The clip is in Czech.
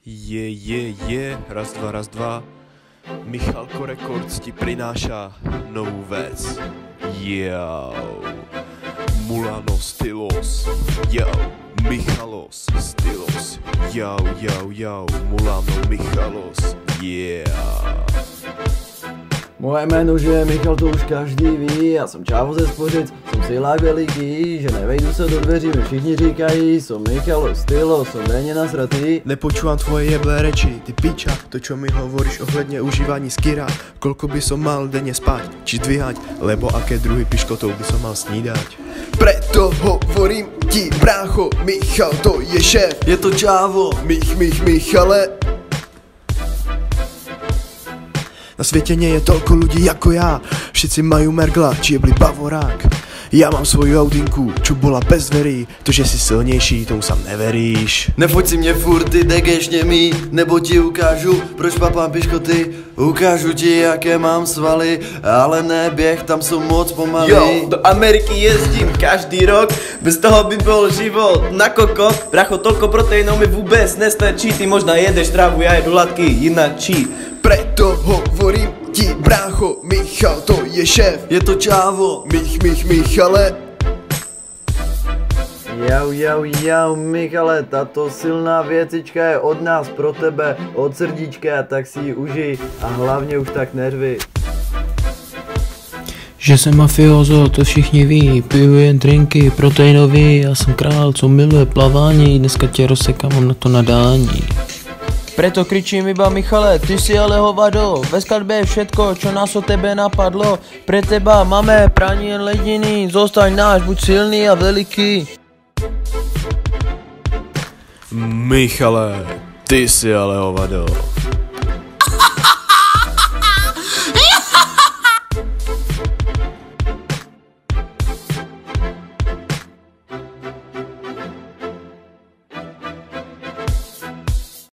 Raz, dva. Michalko Records ti prináša novú vec. Mulano Stylos. Michalos Stylos. Mulano Michalos. Moje jméno, že Michal, to už každý ví, já jsem Čávo ze Spořic, jsem silák veliký, že nevejdu se do dveří, mi všichni říkají, som Michalo Stylo, som denně nasratý. Nepočúvam tvoje jeblé reči, ty piča, to čo mi hovoríš ohledne užívaní skira, koľko by som mal denne spať, či dvíhať, lebo aké druhy piškotov by som mal snídať. Preto hovorím ti, brácho, Michal to je šéf. Je to Čávo. Michale. Na světě nie je toľko ľudí jako já, všetci majú mergla, či jebli bavorák. Já mám svoju audinku, čo bola bez dverí, to, že si silnější, tomu sám neveríš. Nefoť si mě furt, ty degešně mý, nebo ti ukážu, proč papám piškoty. Ukážu ti, jaké mám svaly, ale neběh, tam jsou moc pomalý. Jo, do Ameriky jezdím každý rok, bez toho by byl život na kokot. Bracho, toľko proteínov mi vůbec nestačí, ty možná jedeš trávu, já jedu latky, jinačí. Preto hovorím ti, brácho, Michal to je šéf. Je to Čávo. Michale. Jau, Michale, tato silná věcička je od nás pro tebe, od srdíčka, tak si ji užij a hlavně už tak nervi. Že jsem mafiozo, to všichni ví, piju jen drinky, proteinový, já jsem král, co miluje plavání, dneska tě rozsekám, mám na to nadání. Preto kričím iba Michale, ty si ale hovado, ve skladbe je všetko, čo nás o tebe napadlo. Pre teba máme praní jen lediny, zostaň náš, buď silný a veliký. Michale, ty si ale hovado.